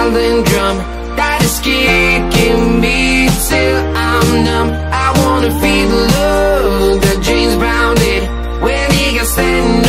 violent drum that is kicking me till I'm numb. I wanna feel the love that James Brown did when he got standing